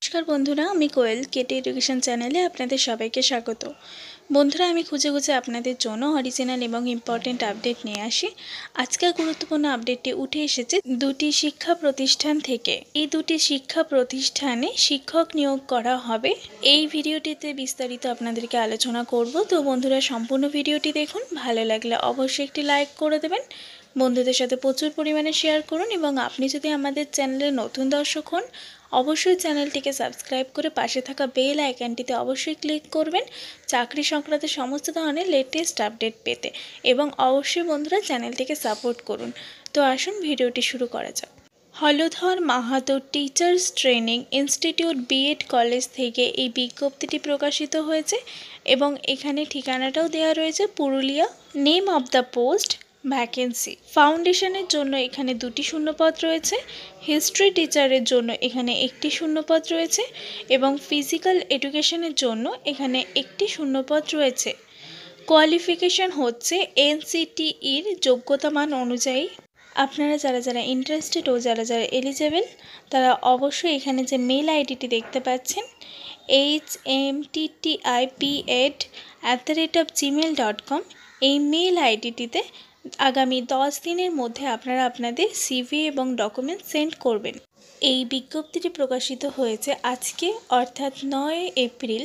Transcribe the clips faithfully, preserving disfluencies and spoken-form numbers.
नमस्कार बंधुरा आमी कोयल केटी एडुकेशन चैनेले आपनादेर सबाइके स्वागत। बंधुरा आमी खुঁজে খুঁজে আপনাদের জন্য অরিজিনাল এবং ইম্পর্টেন্ট আপডেট নিয়ে আসি। আজকের গুরুত্বপূর্ণ আপডেটটি উঠে এসেছে দুটি শিক্ষা প্রতিষ্ঠান থেকে। এই দুটি শিক্ষা প্রতিষ্ঠানে শিক্ষক নিয়োগ করা হবে। এই ভিডিওটিতে বিস্তারিত আপনাদেরকে আলোচনা করব। তো বন্ধুরা সম্পূর্ণ ভিডিওটি দেখুন, ভালো লাগলে অবশ্যই একটি লাইক করে দেবেন, বন্ধুদের সাথে প্রচুর পরিমাণে শেয়ার করুন এবং আপনি যদি আমাদের চ্যানেলে নতুন দর্শক হন অবশ্যই চ্যানেলটিকে সাবস্ক্রাইব করে পাশে থাকা বেল আইকনটিতে অবশ্যই ক্লিক করবেন চাকরি সংক্রান্ত সমস্ত ধরনের লেটেস্ট আপডেট পেতে এবং অবশ্যই বন্ধুরা চ্যানেলটিকে সাপোর্ট করুন। তো আসুন ভিডিওটি শুরু করা যাক। Haladhar Mahato teachers training institute BEd college থেকে এই বিজ্ঞপ্তিটি প্রকাশিত হয়েছে এবং এখানে ঠিকানাটাও দেওয়া রয়েছে Purulia. Name of the post vacancy. ফাউন্ডেশনের জন্য এখানে দুটি শূন্যপদ রয়েছে, হিস্ট্রি টিচারের জন্য এখানে একটি শূন্যপদ রয়েছে এবং ফিজিক্যাল এডুকেশনের জন্য এখানে একটি শূন্যপদ রয়েছে। কোয়ালিফিকেশন হচ্ছে এনসিটিইর যোগ্যতা মান অনুযায়ী। আপনারা যারা যারা ইন্টারেস্টেড ও যারা যারা এলিজেবল তারা অবশ্যই এখানে যে মেল আইডিটি দেখতে পাচ্ছেন H M T T I P ed at the rate of Gmail dot com এই মেল আইডিটিতে আগামী দশ দিনের মধ্যে আপনারা আপনাদের সিভি এবং ডকুমেন্ট সেন্ড করবেন। এই বিজ্ঞপ্তিটি প্রকাশিত হয়েছে আজকে অর্থাৎ নয় এপ্রিল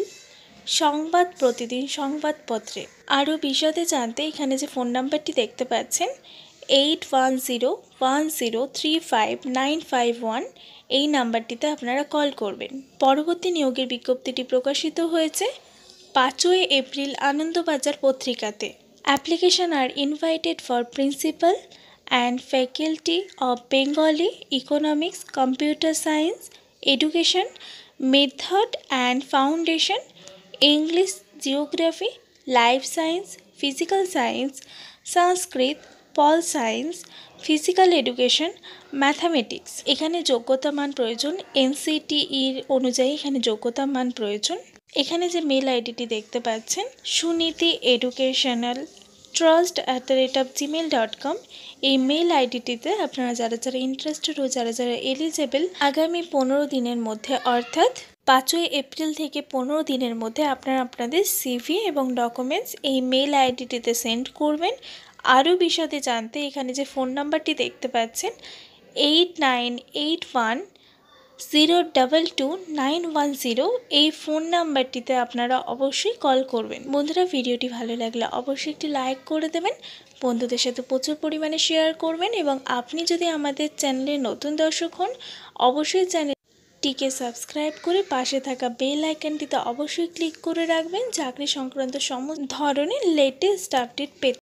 সংবাদ প্রতিদিন সংবাদপত্রে। আরও বিশদে জানতে এখানে যে ফোন নাম্বারটি দেখতে পাচ্ছেন eight one zero one zero three five nine five one এই নাম্বারটিতে আপনারা কল করবেন। পরবর্তী নিয়োগের বিজ্ঞপ্তিটি প্রকাশিত হয়েছে পাঁচই এপ্রিল আনন্দবাজার পত্রিকাতে। Application are invited for principal and faculty of Bengali, Economics, Computer Science, Education, Method and Foundation, English, Geography, Life Science, Physical Science, Sanskrit, Pol Science, Physical Education, Mathematics। এখানে যোগ্যতা মান প্রয়োজন এনসিটিইর অনুযায়ী এখানে যোগ্যতা মান প্রয়োজন। এখানে যে মেল আইডিটি দেখতে পাচ্ছেন Suniti educational trust at the rate of Gmail dot com এই মেল আইডিটিতে আপনারা যারা যারা ইন্টারেস্টেড ও যারা যারা এলিজেবল আগামী পনেরো দিনের মধ্যে অর্থাৎ পাঁচই এপ্রিল থেকে পনেরো দিনের মধ্যে আপনারা আপনাদের সিভি এবং ডকুমেন্টস এই মেল আইডিটিতে সেন্ড করবেন। আরও বিশদে জানতে এখানে যে ফোন নাম্বারটি দেখতে পাচ্ছেন eight nine eight one zero double two nine one zero এই ফোন নাম্বারটিতে আপনারা অবশ্যই কল করবেন। বন্ধুরা ভিডিওটি ভালো লাগলে অবশ্যই একটি লাইক করে দেবেন, বন্ধুদের সাথে প্রচুর পরিমাণে শেয়ার করবেন এবং আপনি যদি আমাদের চ্যানেলের নতুন দর্শক হন অবশ্যই চ্যানেলটিকে সাবস্ক্রাইব করে পাশে থাকা বেল আইকনটিতে অবশ্যই ক্লিক করে রাখবেন চাকরি সংক্রান্ত সমস্ত ধরনের লেটেস্ট আপডেট পেতে।